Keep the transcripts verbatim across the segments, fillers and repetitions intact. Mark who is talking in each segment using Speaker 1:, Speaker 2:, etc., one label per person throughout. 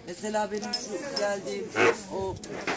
Speaker 1: Mesela benim şu geldiğim o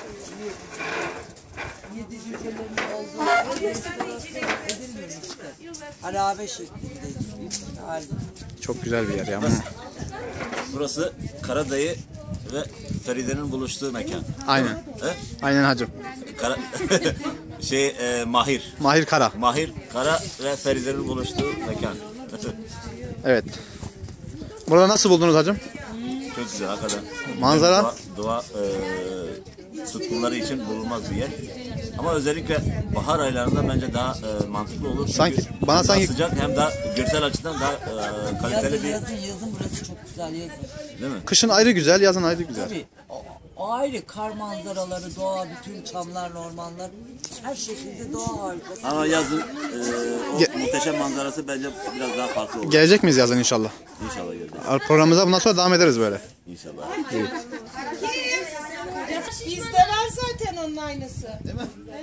Speaker 1: yedi cücelerin olduğu edilmiyor işte. Harabe şeklindeyiz.
Speaker 2: Çok güzel bir yer ya.
Speaker 3: Burası Karadayı ve Feride'nin buluştuğu mekan.
Speaker 2: Aynen.
Speaker 3: He?
Speaker 2: Aynen hacım.
Speaker 3: Kara... şey e, Mahir.
Speaker 2: Mahir Kara.
Speaker 3: Mahir Kara ve Feride'nin buluştuğu mekan.
Speaker 2: Evet. Burada nasıl buldunuz hacım?
Speaker 3: Çok güzel hakikaten.
Speaker 2: Manzara?
Speaker 3: Doğa, doğa e, tutkunları için bulunmaz bir yer. Ama özellikle bahar aylarında bence daha e, mantıklı olur. Çünkü
Speaker 2: Sanki bana
Speaker 3: hem
Speaker 2: sanki
Speaker 3: daha sıcak hem daha görsel açıdan daha e, kaliteli
Speaker 1: Yazın
Speaker 3: bir,
Speaker 1: yazın yazın burası çok güzel yazın.
Speaker 3: değil mi?
Speaker 2: kışın ayrı güzel, yazın ayrı güzel.
Speaker 1: Tabii o, o ayrı kar manzaraları, doğa, bütün çamlar, ormanlar her şekilde doğa harikası.
Speaker 3: Ama yazın e, o
Speaker 2: Ge-
Speaker 3: muhteşem manzarası bence biraz daha farklı olur.
Speaker 2: Gelecek miyiz yazın inşallah?
Speaker 3: İnşallah geleceğiz.
Speaker 2: Programımıza bundan sonra devam ederiz böyle.
Speaker 3: İnşallah.
Speaker 4: Bizde var zaten onun aynısı. Değil mi?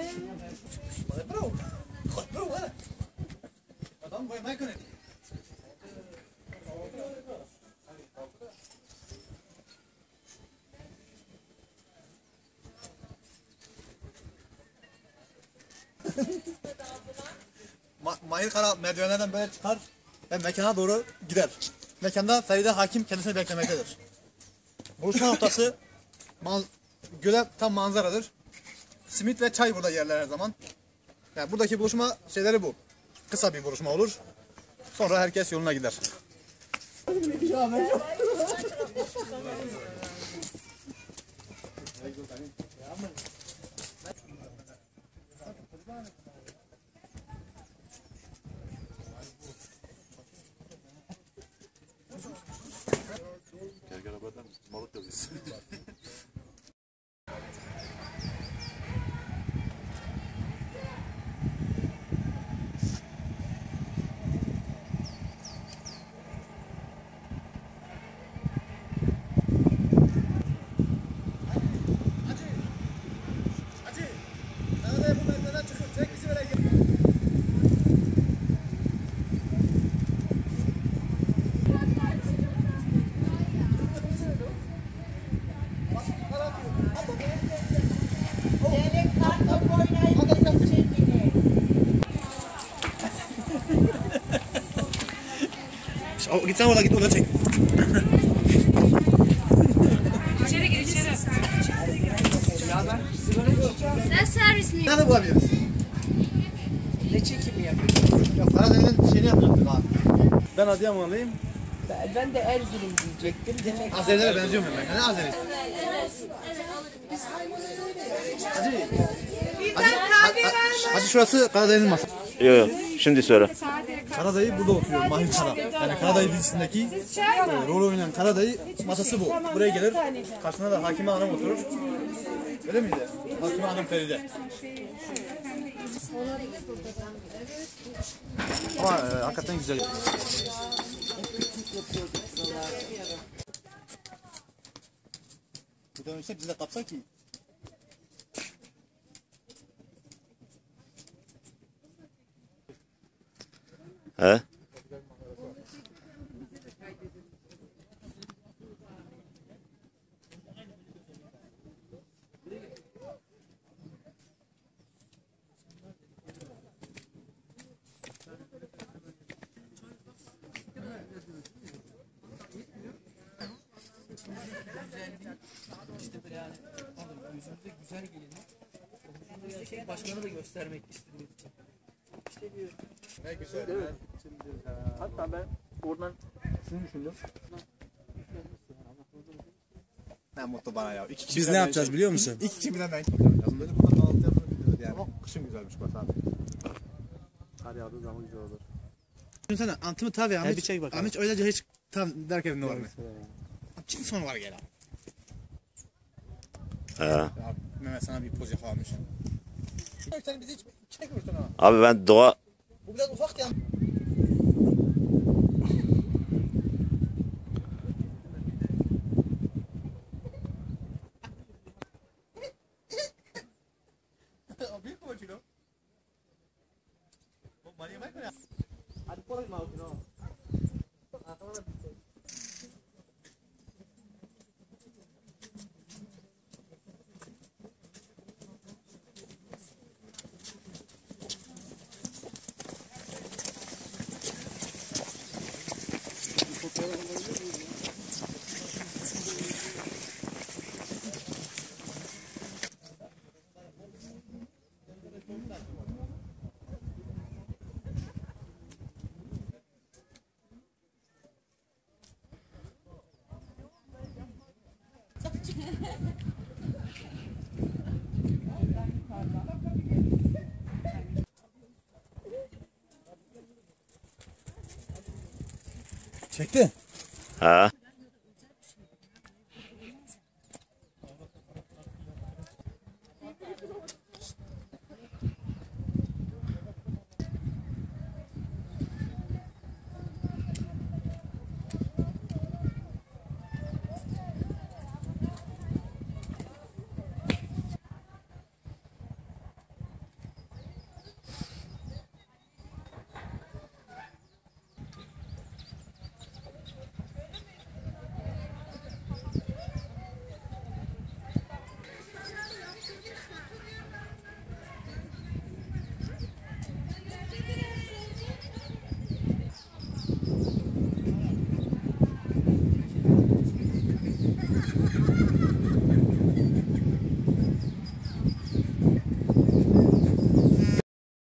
Speaker 5: Ma Mahir Kara merdivenlerden böyle çıkar ve mekana doğru gider. Mekanda Feride Hakim kendisini beklemektedir. Buluşma noktası göle tam manzaradır. Simit ve çay burada yerler her zaman. Yani buradaki buluşma şeyleri bu. Kısa bir buluşma olur. Sonra herkes yoluna gider. Git sen orada git orada çek.
Speaker 6: İçeri gir içeri. Sen servis mi?
Speaker 5: Nerede bulabiliriz?
Speaker 1: Ne çekimi yapıyorsun?
Speaker 5: Ya Karadeniz'in şeyini yapacaktık abi. Ben Adıyamanlıyım.
Speaker 1: Ben, ben de Erzurum diyecektim. Demek
Speaker 5: Azerilere benziyor muyum ben? Ne Azeri? Hacı. Hacı, hacı, hacı şurası Karadeniz'in masası.
Speaker 3: Yok yok. Şimdi söyle.
Speaker 5: Karadayı burada oturuyor. Mahir Kara. Yani Karadayı dizisindeki e, rol oynayan Karadayı masası bu. Buraya gelir. Karşısında da Hakime Hanım oturur. Öyle miydi? Hakime Hanım Feride. Ama e, hakikaten güzel. Bu da işte bize kapsa ki.
Speaker 3: He?
Speaker 1: yüzümüze güzel gelin. O şey başkanı da göstermek istiyoruz. İşte diyor.
Speaker 5: Ne güzel. Evet. Hatta ben oradan şunu düşündüm. Ne mutlu bana ya. İki
Speaker 7: Biz ne yapacağız şey, biliyor musun?
Speaker 5: İki kişi birden ben yapacağım. Böyle burada kahvaltı yapmayı biliyoruz yani. Ama kışın güzelmiş bak abi.
Speaker 7: Kar yağdığı zaman güzel olur.
Speaker 5: Düşünsene Antımı tabi Ahmet.
Speaker 7: bir çek bakalım.
Speaker 5: Ahmet öylece hiç tam derken ne var mı? Şimdi son var gel abi.
Speaker 3: He.
Speaker 5: Ya, Mehmet sana bir poz yakalamış. Sen bizi hiç çekmiyorsun ha.
Speaker 3: Abi ben doğa
Speaker 5: Bu biraz ufak ya. Büyük mü o kilo? Bu manyak mı ya? Hadi koyma o kilo. Çekti.
Speaker 3: Ha.